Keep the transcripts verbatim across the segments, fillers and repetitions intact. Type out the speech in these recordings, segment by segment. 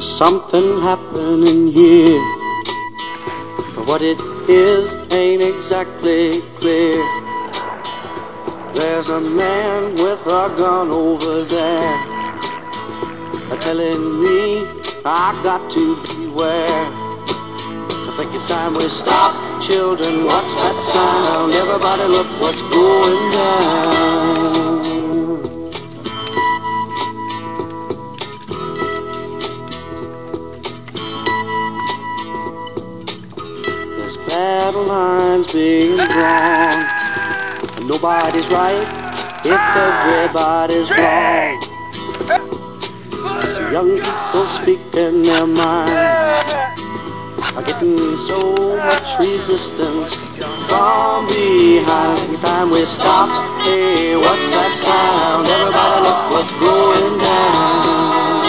There's something happening here, but what it is ain't exactly clear. There's a man with a gun over there, telling me I got to beware. I think it's time we stop, children. What's that sound? Everybody look what's going down. There's battle lines being drawn. Nobody's right if everybody's wrong. Young people speaking their mind are getting so much resistance from behind. Time we stop. Hey, what's that sound? Everybody look what's going down.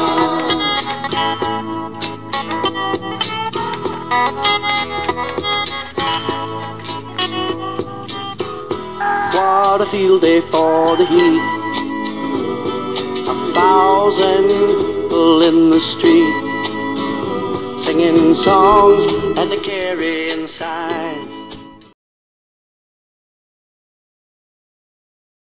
What a field day for the heat. A thousand people in the street, singing songs and a carrying signs.